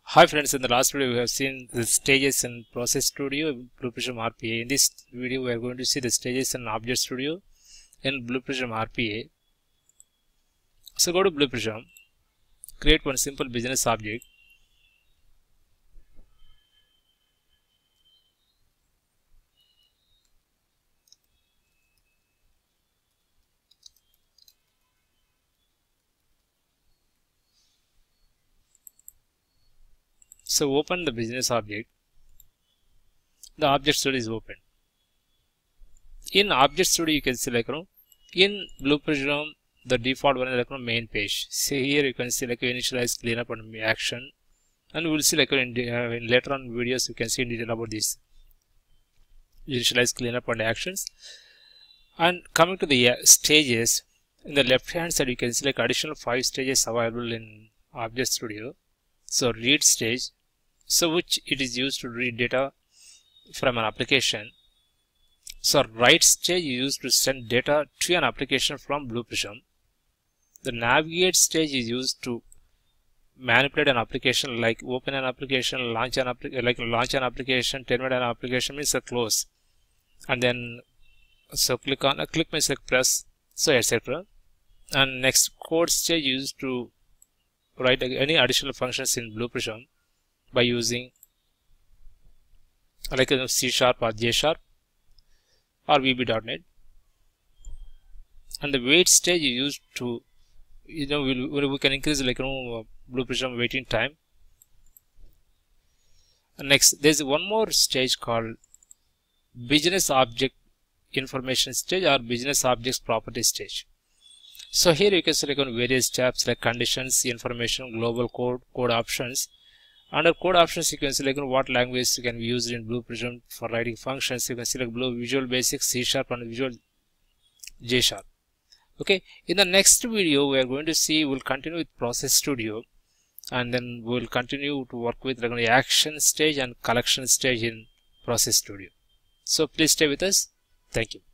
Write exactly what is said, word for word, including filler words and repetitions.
Hi friends, in the last video we have seen the stages in Process Studio Blue Prism R P A. In this video we are going to see the stages in Object Studio in Blue Prism R P A. So go to Blue Prism, create one simple business object. So open the business object. The Object Studio is open. In Object Studio you can see like you know, in Blue Prism the default one is like you know, main page. See here you can see like initialize, cleanup and action, and we will see like in, uh, in later on videos you can see in detail about this initialize, cleanup and actions. And coming to the uh, stages, in the left hand side you can see like additional five stages available in Object Studio. So read stage, so which it is used to read data from an application. So write stage is used to send data to an application from Blue Prism. The navigate stage is used to manipulate an application, like open an application, launch an application, like launch an application, terminate an application means a close, and then so click on a click means like press, so etc. And next code stage used to write any additional functions in Blue Prism by using like a C sharp or J sharp or V B dot net. And the wait stage is used to, you know, we'll, we can increase like you know Blue Prism waiting time. And next there's one more stage called business object information stage or business objects property stage. So here you can select on various tabs like conditions, information, global code, code options. Under code options you can select on what language you can be used in Blue Prism for writing functions. You can select Blue Visual Basic, C sharp and Visual J sharp. Okay, in the next video we are going to see, we'll continue with Process Studio, and then we'll continue to work with like, the action stage and collection stage in Process Studio. So please stay with us. Thank you.